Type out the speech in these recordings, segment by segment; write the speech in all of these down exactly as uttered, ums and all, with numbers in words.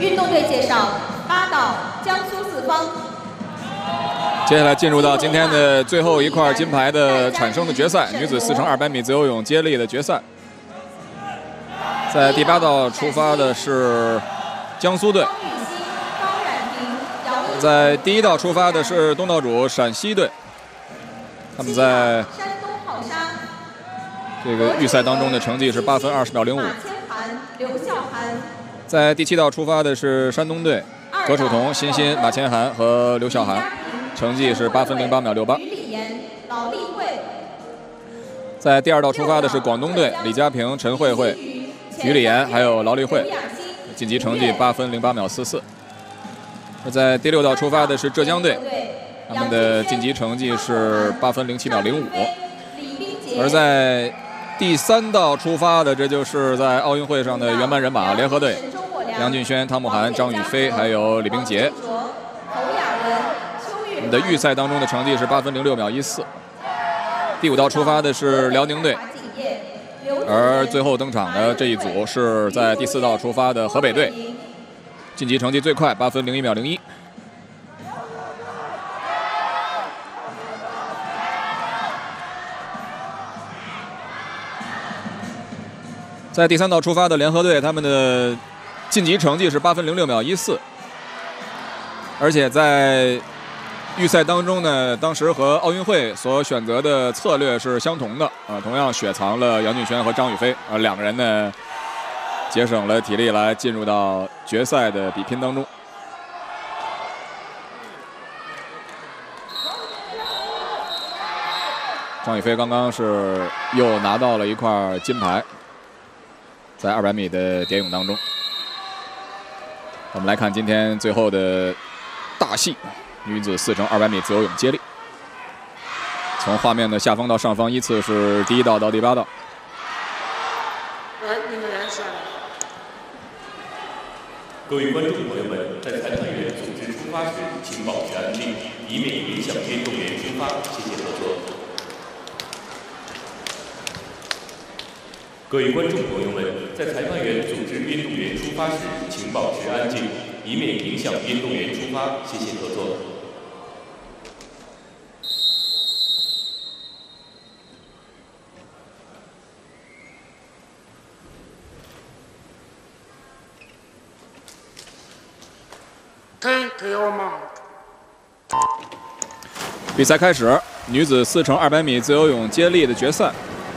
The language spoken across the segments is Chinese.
运动队介绍：八岛江苏四方。 接下来进入到今天的最后一块金牌的产生的决赛，女子四乘二百米自由泳接力的决赛。在第八道出发的是江苏队，在第一道出发的是东道主陕西队。他们在这个预赛当中的成绩是八分二十秒零五。在第七道出发的是山东队，葛楚彤、辛欣、马千涵和刘晓涵，成绩是八分零八秒六八。在第二道出发的是广东队，李佳平、陈慧慧、于丽妍还有劳丽慧，晋级成绩八分零八秒四四。在第六道出发的是浙江队，他们的晋级成绩是八分零七秒零五。而在第三道出发的，这就是在奥运会上的原班人马联合队，杨俊轩、汤慕涵、张雨霏还有李冰洁。我们的预赛当中的成绩是八分零六秒一四。第五道出发的是辽宁队，而最后登场的这一组是在第四道出发的河北队，晋级成绩最快，八分零一秒零一。在第三道出发的联合队，他们的晋级成绩是八分零六秒一四，而且在预赛当中呢，当时和奥运会所选择的策略是相同的啊，同样雪藏了杨俊轩和张雨霏啊，两个人呢节省了体力来进入到决赛的比拼当中。张雨霏刚刚是又拿到了一块金牌。在二百米的蝶泳当中，我们来看今天最后的大戏——女子四乘二百米自由泳接力。从画面的下方到上方，依次是第一道到第八道。 各位观众朋友们，在裁判员组织出发时，请保持安静，以免影响运动员出发。谢谢合作。各位观众朋友们，在裁判员组织运动员出发时，请保持安静，以免影响运动员出发。谢谢合作。 Take your mark。 比赛开始，女子四乘二百米自由泳接力的决赛。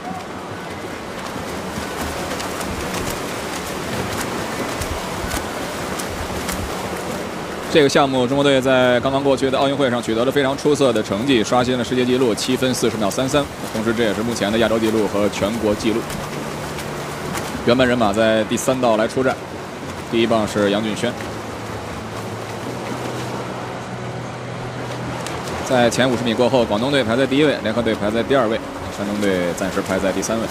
这个项目，中国队在刚刚过去的奥运会上取得了非常出色的成绩，刷新了世界纪录七分四十秒三三，同时这也是目前的亚洲纪录和全国纪录。原班人马在第三道来出战，第一棒是杨俊轩，在前五十米过后，广东队排在第一位，联合队排在第二位，山东队暂时排在第三位。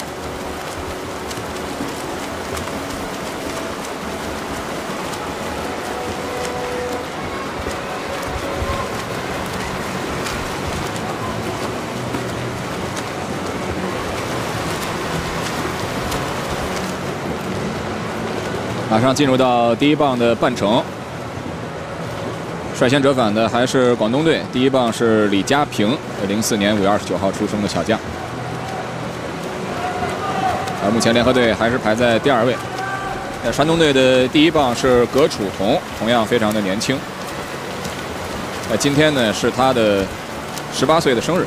马上进入到第一棒的半程，率先折返的还是广东队，第一棒是李佳平，零四年五月二十九号出生的小将。而目前联合队还是排在第二位。那山东队的第一棒是葛楚彤，同样非常的年轻。那今天呢是他的十八岁的生日。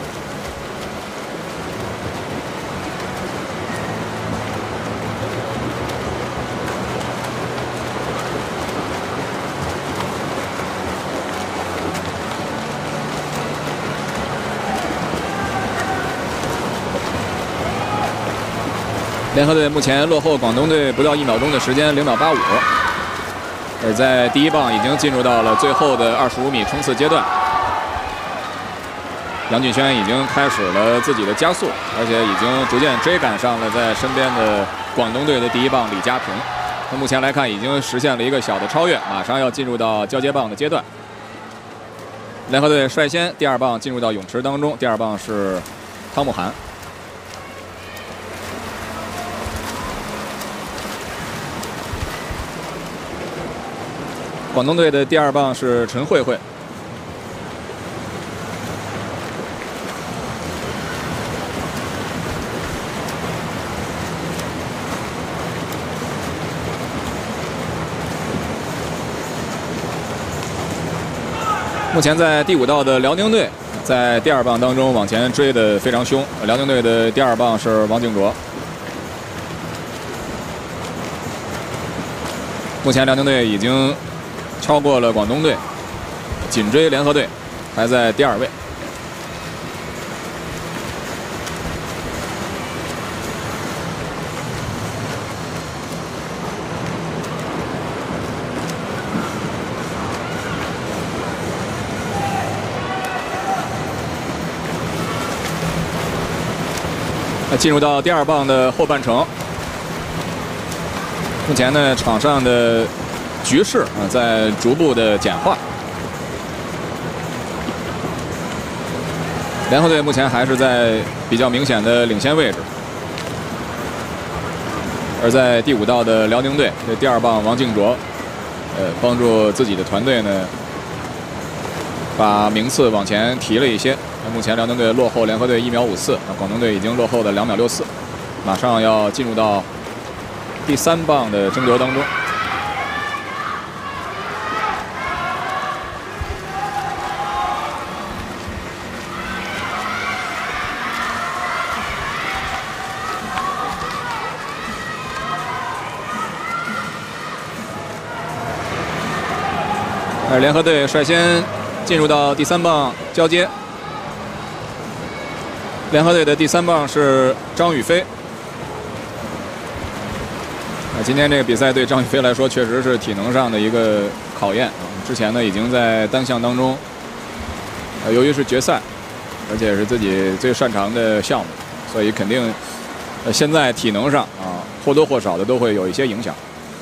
联合队目前落后广东队不到一秒钟的时间，零秒八五。而在第一棒已经进入到了最后的二十五米冲刺阶段，杨俊轩已经开始了自己的加速，而且已经逐渐追赶上了在身边的广东队的第一棒李佳平。那目前来看，已经实现了一个小的超越，马上要进入到交接棒的阶段。联合队率先第二棒进入到泳池当中，第二棒是汤慕涵。 广东队的第二棒是陈慧慧。 目前在第五道的辽宁队，在第二棒当中往前追得非常凶。辽宁队的第二棒是王静卓。目前辽宁队已经超过了广东队，紧追联合队，排在第二位。 进入到第二棒的后半程，目前呢场上的局势啊在逐步的简化。联合队目前还是在比较明显的领先位置，而在第五道的辽宁队这第二棒王静卓，呃帮助自己的团队呢把名次往前提了一些。 目前辽宁队落后联合队一秒五四，广东队已经落后的两秒六四，马上要进入到第三棒的争夺当中。而联合队率先进入到第三棒交接。 联合队的第三棒是张雨霏。啊，今天这个比赛对张雨霏来说，确实是体能上的一个考验啊。之前呢，已经在单项当中，呃，由于是决赛，而且是自己最擅长的项目，所以肯定，呃，现在体能上啊，或多或少的都会有一些影响。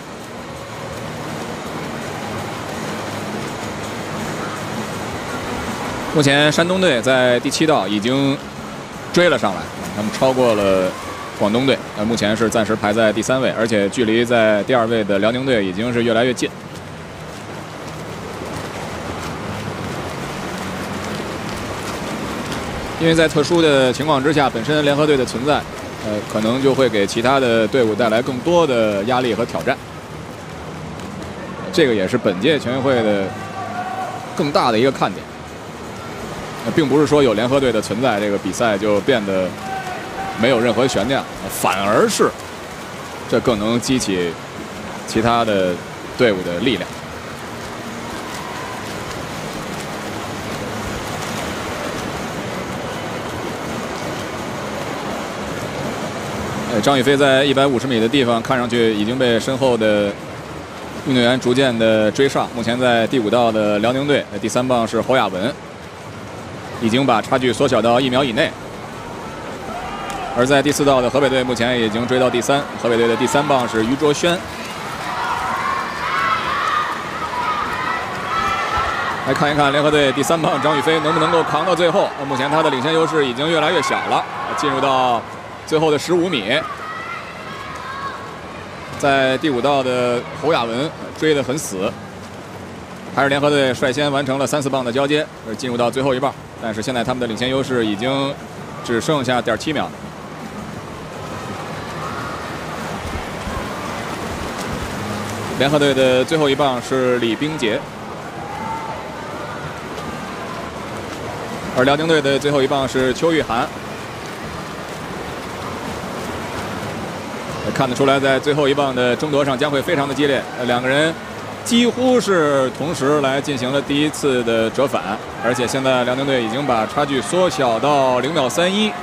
目前山东队在第七道已经 追了上来，他们超过了广东队，呃，目前是暂时排在第三位，而且距离在第二位的辽宁队已经是越来越近。因为在特殊的情况之下，本身联合队的存在，呃，可能就会给其他的队伍带来更多的压力和挑战。这个也是本届全运会的更大的一个看点。 并不是说有联合队的存在，这个比赛就变得没有任何悬念，反而是这更能激起其他的队伍的力量。张雨霏在一百五十米的地方，看上去已经被身后的运动员逐渐的追上。目前在第五道的辽宁队，第三棒是侯雅文。 已经把差距缩小到一秒以内，而在第四道的河北队目前已经追到第三，河北队的第三棒是于卓轩。来看一看联合队第三棒张雨霏能不能够扛到最后。目前他的领先优势已经越来越小了，进入到最后的十五米。在第五道的侯雅文追得很死。 还是联合队率先完成了三四棒的交接，进入到最后一棒。但是现在他们的领先优势已经只剩下点七秒。联合队的最后一棒是李冰洁，而辽宁队的最后一棒是邱玉涵。看得出来，在最后一棒的争夺上将会非常的激烈，两个人 几乎是同时来进行了第一次的折返，而且现在辽宁队已经把差距缩小到零秒三一。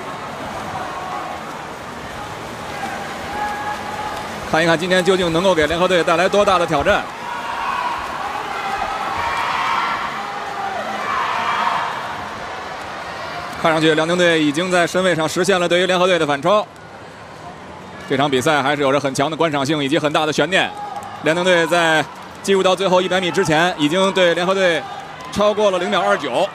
看一看今天究竟能够给联合队带来多大的挑战。看上去辽宁队已经在身位上实现了对于联合队的反超。这场比赛还是有着很强的观赏性以及很大的悬念。辽宁队在 进入到最后一百米之前，已经对联合队超过了零秒二九。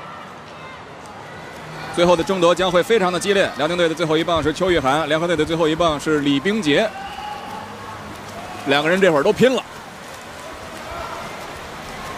最后的争夺将会非常的激烈。辽宁队的最后一棒是邱玉涵，联合队的最后一棒是李冰洁。两个人这会儿都拼了。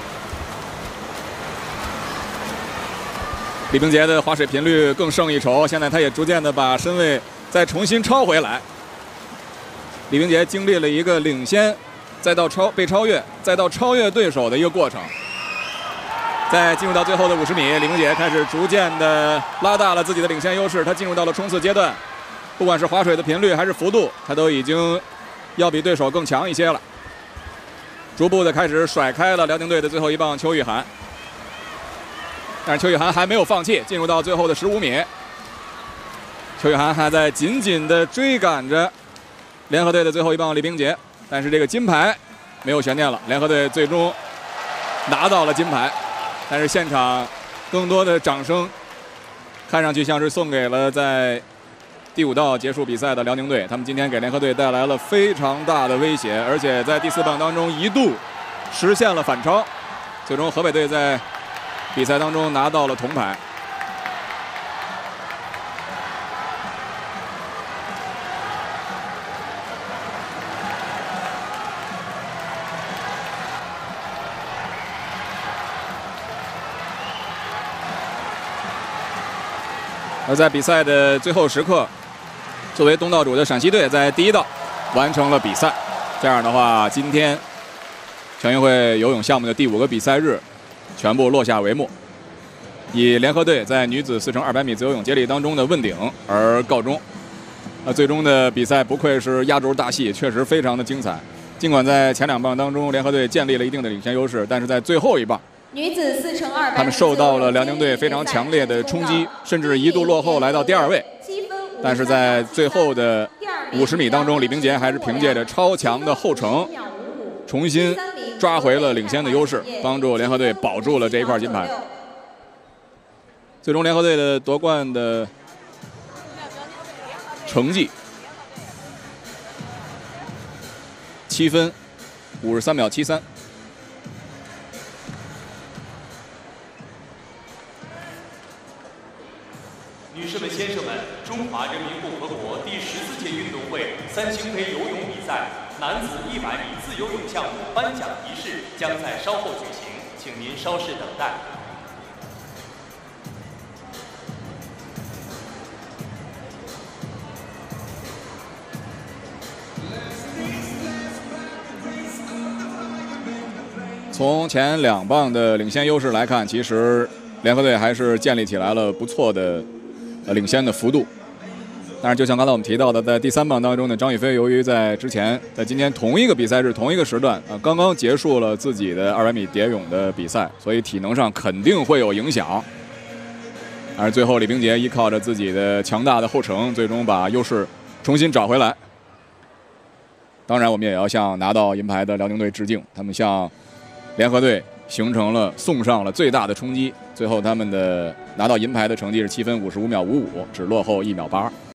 李冰洁的划水频率更胜一筹，现在他也逐渐的把身位再重新超回来。李冰洁经历了一个领先，再到超被超越，再到超越对手的一个过程。在进入到最后的五十米，李冰洁开始逐渐的拉大了自己的领先优势，他进入到了冲刺阶段，不管是划水的频率还是幅度，他都已经要比对手更强一些了。逐步的开始甩开了辽宁队的最后一棒邱玉涵。 但是邱玉涵还没有放弃，进入到最后的十五米。邱玉涵还在紧紧地追赶着联合队的最后一棒李冰洁，但是这个金牌没有悬念了，联合队最终拿到了金牌。但是现场更多的掌声，看上去像是送给了在第五道结束比赛的辽宁队，他们今天给联合队带来了非常大的威胁，而且在第四棒当中一度实现了反超，最终河北队在 比赛当中拿到了铜牌。而在比赛的最后时刻，作为东道主的陕西队在第一道完成了比赛。这样的话，今天全运会游泳项目的第五个比赛日 全部落下帷幕，以联合队在女子四乘二百米自由泳接力当中的问鼎而告终。那最终的比赛不愧是压轴大戏，确实非常的精彩。尽管在前两棒当中联合队建立了一定的领先优势，但是在最后一棒， 女子四乘二百， 他们受到了辽宁队非常强烈的冲击，甚至一度落后来到第二位。但是在最后的五十米当中，李冰洁还是凭借着超强的后程，重新 抓回了领先的优势，帮助联合队保住了这一块金牌。最终，联合队的夺冠的成绩七分五十三秒七三。 女士们、先生们，中华人民共和国第十四届运动会三星杯游泳比赛 男子一百米自由泳项目颁奖仪式将在稍后举行，请您稍事等待。 从前两棒的领先优势来看，其实联合队还是建立起来了不错的呃领先的幅度。 但是，就像刚才我们提到的，在第三棒当中呢，张雨霏由于在之前在今天同一个比赛日、同一个时段啊，刚刚结束了自己的二百米蝶泳的比赛，所以体能上肯定会有影响。而最后，李冰洁依靠着自己的强大的后程，最终把优势重新找回来。当然，我们也要向拿到银牌的辽宁队致敬，他们向联合队形成了送上了最大的冲击。最后，他们的拿到银牌的成绩是七分五十五秒五五，只落后一秒八。